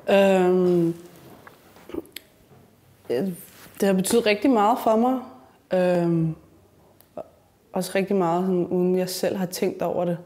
Øhm, det har betydet rigtig meget for mig. Også rigtig meget, sådan, uden jeg selv har tænkt over det.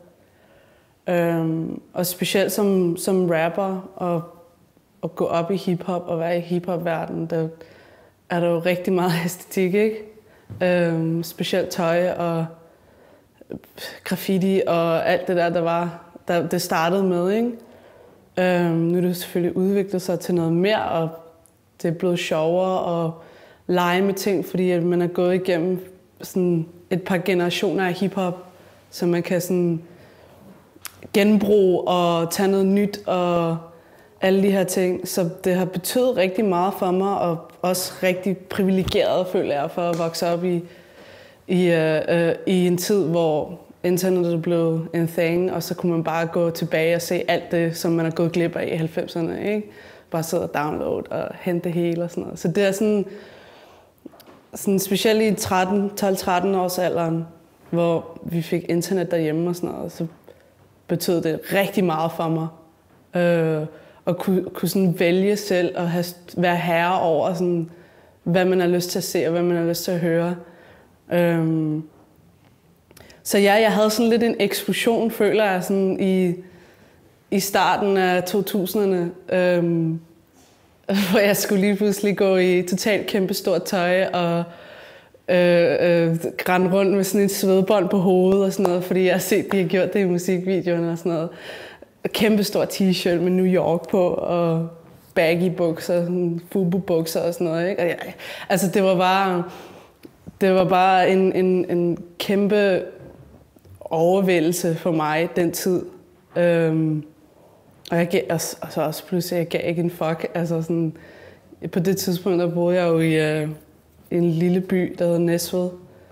Og specielt som rapper og at gå op i hiphop og være i hiphop-verdenen, der er der jo rigtig meget æstetik, ikke? Specielt tøj og graffiti og alt det der det startede med, ikke? Nu er det selvfølgelig udviklet sig til noget mere, og det er blevet sjovere at lege med ting, fordi at man er gået igennem sådan et par generationer af hiphop, så man kan sådan genbruge og tage noget nyt og alle de her ting. Så det har betydet rigtig meget for mig, og også rigtig privilegeret, føler jeg, for at vokse op i en tid, hvor internettet blev en thing, og så kunne man bare gå tilbage og se alt det, som man har gået glip af i 90'erne, ikke? Bare sidde og downloade og hente det hele og sådan noget. Så det er sådan specielt i 12-13 års alderen, hvor vi fik internet derhjemme og sådan noget, så betød det rigtig meget for mig. At kunne sådan vælge selv og være herre over, sådan, hvad man har lyst til at se og hvad man har lyst til at høre. Så ja, jeg havde sådan lidt en eksplosion, føler jeg, sådan i starten af 2000'erne, hvor jeg skulle lige pludselig gå i totalt kæmpestort tøj og rende rundt med sådan et svedbånd på hovedet og sådan noget, fordi jeg har set, de har gjort det i musikvideoerne og sådan noget. Kæmpestor t-shirt med New York på og baggy bukser, fubu-bukser og sådan noget, ikke? Og altså det var bare en kæmpe overvældelse for mig den tid. Og jeg så også pludselig, jeg gav ikke en fuck. Altså sådan, på det tidspunkt, der boede jeg jo i en lille by, der hedder Næstved.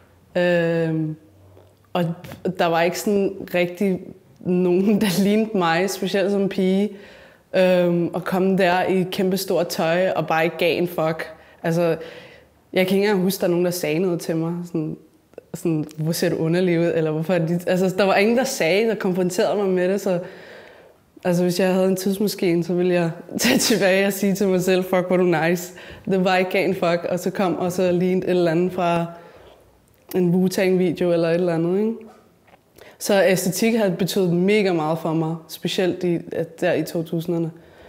Og der var ikke sådan rigtig nogen, der lignede mig, specielt som pige. Og komme der i kæmpestort tøj og bare ikke gav en fuck. Altså, jeg kan ikke engang huske, der er nogen, der sagde noget til mig. Sådan, hvor ser du underlig ud? Eller hvorfor altså, der var ingen, der sagde, der konfronterede mig med det. Så altså, hvis jeg havde en tidsmaskine, så ville jeg tage tilbage og sige til mig selv, fuck, hvor du nice. Det var ikke gav en fuck, og så kom og så lignede et eller andet fra en Wu-Tang-video eller et eller andet, ikke? Så æstetik har betydet mega meget for mig, specielt der i 2000'erne.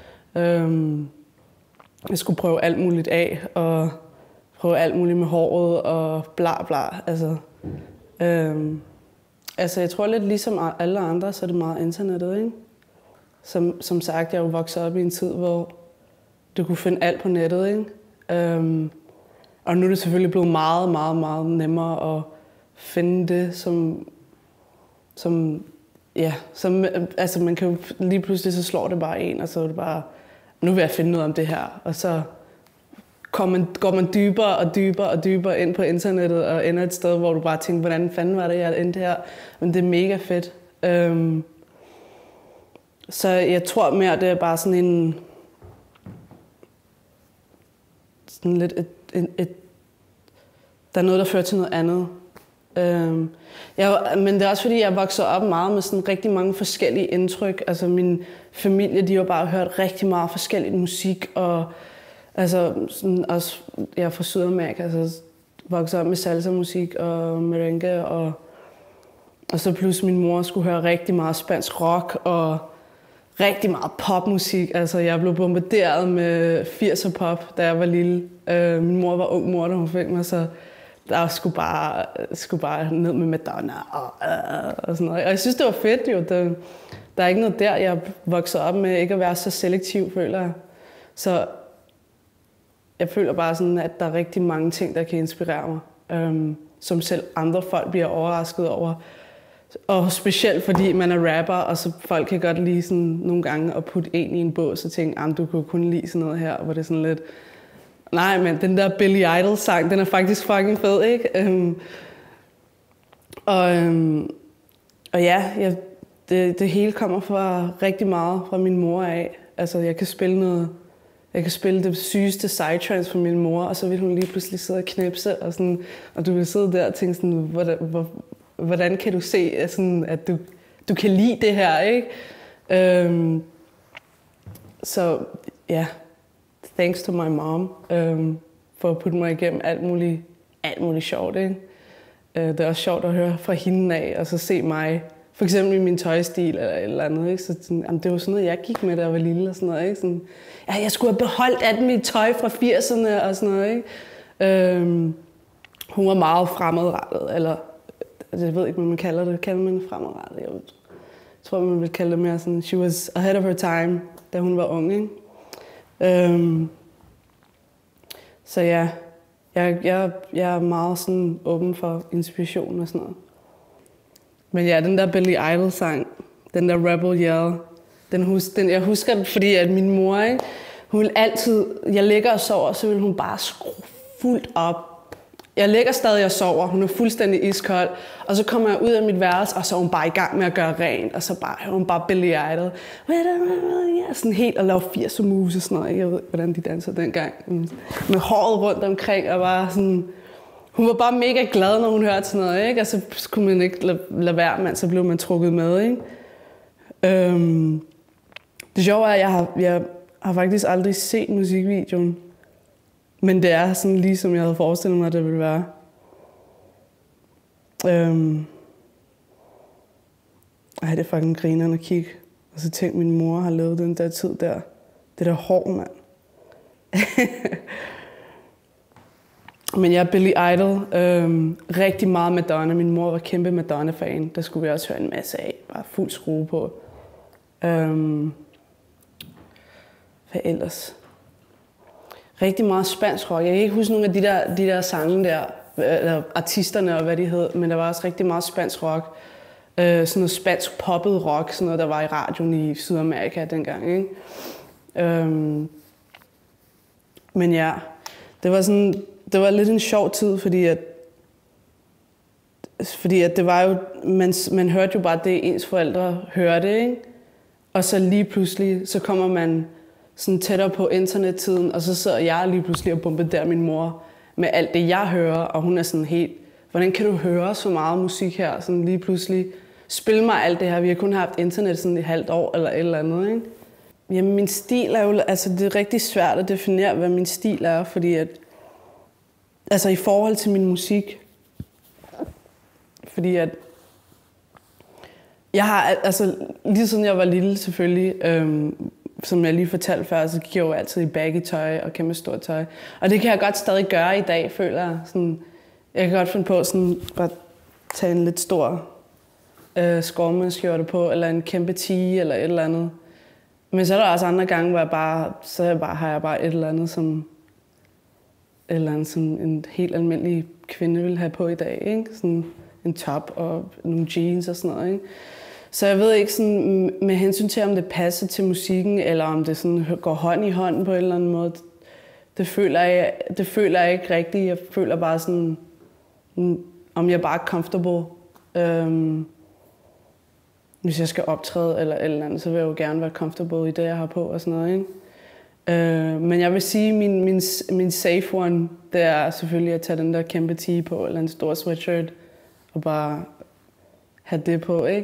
Jeg skulle prøve alt muligt af, og prøve alt muligt med håret og bla bla. Altså jeg tror lidt ligesom alle andre, så er det meget internettet, ikke? Som sagt, jeg er jo vokset op i en tid, hvor du kunne finde alt på nettet, ikke? Og nu er det selvfølgelig blevet meget, meget, meget nemmere at finde det, altså man kan jo lige pludselig, så slår det bare en, og så er det bare, nu vil jeg finde noget om det her, og så går man dybere og dybere og dybere ind på internettet, og ender et sted, hvor du bare tænker, hvordan fanden var det, jeg endte her? Men det er mega fedt. Så jeg tror mere, det er bare sådan lidt der er noget, der fører til noget andet. Men det er også fordi, jeg voksede op meget med sådan rigtig mange forskellige indtryk. Altså min familie, de har bare hørt rigtig meget forskellig musik, og altså sådan også, jeg er fra Sydamerika, altså voksede op med salsa-musik og merengue, og så pludselig min mor skulle høre rigtig meget spansk rock og rigtig meget popmusik. Altså jeg blev bombarderet med 80'er pop, da jeg var lille. Min mor var ung mor, da hun fik mig, så der skulle bare ned med Madonna og sådan noget. Og jeg synes, det var fedt jo. Der er ikke noget der, jeg voksede op med ikke at være så selektiv, føler jeg. Så jeg føler bare sådan, at der er rigtig mange ting, der kan inspirere mig. Som selv andre folk bliver overrasket over. Og specielt fordi man er rapper, og så folk kan godt lide sådan nogle gange at putte en i en bås og tænke, du kunne kun lide sådan noget her, hvor det er sådan lidt, nej, men den der Billy Idol-sang, den er faktisk fucking fed, ikke? Og ja, det hele kommer fra rigtig meget fra min mor af. Altså, jeg kan spille det sygeste psytrance for min mor, og så vil hun lige pludselig sidde og knipse, og du vil sidde der og tænke sådan, hvordan kan du se, sådan, at du kan lide det her, ikke? Så ja, thanks to my mom, for at putte mig igennem alt muligt sjovt, ikke? Det er også sjovt at høre fra hende af, og så se mig, for eksempel i min tøjstil eller et eller andet, ikke? Så sådan, jamen, det var sådan noget, jeg gik med, da jeg var lille og sådan noget, ikke? Sådan, ja, jeg skulle have beholdt alt mit tøj fra 80'erne og sådan noget, ikke? Hun var meget fremadrettet, eller jeg ved ikke, hvad man kalder det. Kalder man det fremadrettet? Jeg tror, man vil kalde det mere sådan, she was ahead of her time, da hun var ung, ikke? Så ja, jeg er meget sådan åben for inspiration og sådan noget. Men ja, den der Billy Idol-sang, den der Rebel Yell, jeg husker den, fordi at min mor, ikke, hun vil altid, jeg ligger og sover, så vil hun bare skrue fuldt op. Jeg ligger stadig og sover, hun er fuldstændig iskold, og så kommer jeg ud af mit værelse, og så er hun bare i gang med at gøre rent, og så hører hun bare Billy Idol. Sådan helt og lave 80'er moves og sådan noget. Jeg ved ikke, hvordan de danser dengang. Med håret rundt omkring, og bare sådan... Hun var bare mega glad, når hun hørte sådan noget, ikke? Og så kunne man ikke lade være, men så blev man trukket med, ikke? Det sjove er, at jeg har faktisk aldrig set musikvideoen. Men det er sådan lige, som jeg havde forestillet mig, at det ville være. Det er fucking grinerne at kigge. Og så tænkte min mor har levet den der tid der. Det der hår, mand. Men jeg er Billy Idol. Rigtig meget Madonna. Min mor var kæmpe Madonna-fan. Der skulle vi også høre en masse af. Bare fuld skrue på. Hvad ellers? Rigtig meget spansk rock. Jeg kan ikke huske nogle af de der sange der, eller artisterne og hvad de hed, men der var også rigtig meget spansk rock. Sådan noget spansk poppet rock, sådan noget, der var i radioen i Sydamerika dengang, ikke? Men ja, det var lidt en sjov tid, fordi at det var jo, man hørte jo bare det, ens forældre hørte, ikke? Og så lige pludselig, så kommer man sådan tættere på internettiden, og så sidder jeg lige pludselig og bombarderer min mor med alt det, jeg hører, og hun er sådan helt, hvordan kan du høre så meget musik her? Sådan lige pludselig, spil mig alt det her, vi har kun haft internet sådan et halvt år, eller et eller andet, ikke? Jamen, min stil er jo, altså det er rigtig svært at definere, hvad min stil er, fordi at, altså i forhold til min musik, fordi at, jeg har, altså lige siden jeg var lille selvfølgelig, som jeg lige fortalte før, så gik jeg jo altid i baggy tøj og kæmpe stort tøj. Og det kan jeg godt stadig gøre i dag, føler jeg. Sådan, jeg kan godt finde på sådan, bare tage en lidt stor skovmandskjorte på, eller en kæmpe tige, eller et eller andet. Men så er der også andre gange, hvor har jeg bare et eller andet, som en helt almindelig kvinde vil have på i dag, ikke? Sådan en top og nogle jeans og sådan noget, ikke? Så jeg ved ikke sådan, med hensyn til, om det passer til musikken, eller om det sådan går hånd i hånd på en eller anden måde. Det føler jeg ikke rigtigt. Jeg føler bare sådan, om jeg bare er comfortable. Hvis jeg skal optræde eller et eller andet, så vil jeg jo gerne være comfortable i det, jeg har på og sådan noget, ikke? Men jeg vil sige, min safe one, det er selvfølgelig at tage den der kæmpe tee på, eller en stor sweatshirt, og bare have det på, ikke?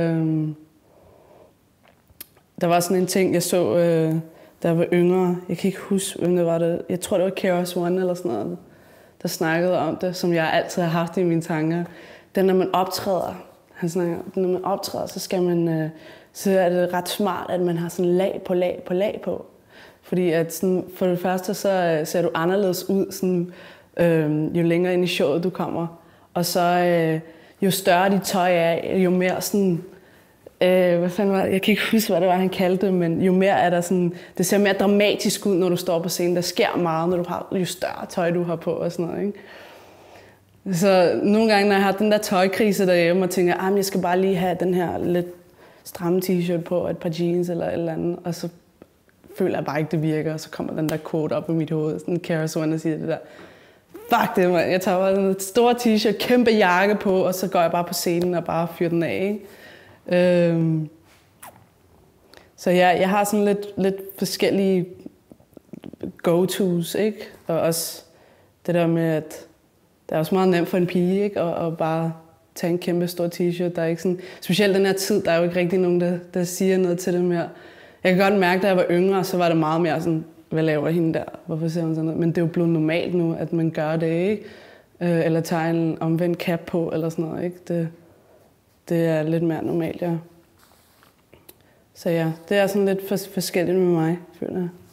Der var sådan en ting, jeg så, da jeg var yngre. Jeg kan ikke huske, hvem det var. Jeg tror, det var Keras One eller sådan noget, der snakkede om det, som jeg altid har haft i mine tanker. Den, når man optræder, når man optræder, så er det ret smart, at man har sådan lag på lag på. Fordi at sådan, for det første, så ser du anderledes ud, sådan, jo længere ind i showet du kommer. Og så jo større dit tøj er, jo mere sådan, hvad fanden var det? Jeg kan ikke huske, hvad det var, han kaldte det, men jo mere er der sådan, det ser mere dramatisk ud, når du står på scenen. Der sker meget, når du har, jo større tøj du har på og sådan noget, ikke? Så nogle gange, når jeg har den der tøjkrise derhjemme, og tænker, jeg skal bare lige have den her lidt stramme t-shirt på, og et par jeans eller et eller andet, og så føler jeg bare ikke, det virker, og så kommer den der quote op i mit hoved, sådan en Curated og siger det der, fuck det, man. Jeg tager bare en stor t-shirt, kæmpe jakke på, og så går jeg bare på scenen og bare fyrer den af, ikke? Så jeg har sådan lidt forskellige go-tos, ikke? Og også det der med, at det er også meget nemt for en pige, ikke? Og bare tage en kæmpe stor t-shirt. Der er ikke sådan, specielt den her tid, der er jo ikke rigtig nogen, der siger noget til det mere. Jeg kan godt mærke, da jeg var yngre, så var det meget mere sådan, hvad laver hende der? Hvorfor ser hun sådan noget? Men det er jo blevet normalt nu, at man gør det, ikke? Eller tager en omvendt cap på, eller sådan noget, ikke? Det er lidt mere normalt, ja. Så ja, det er sådan lidt forskelligt med mig, føler jeg.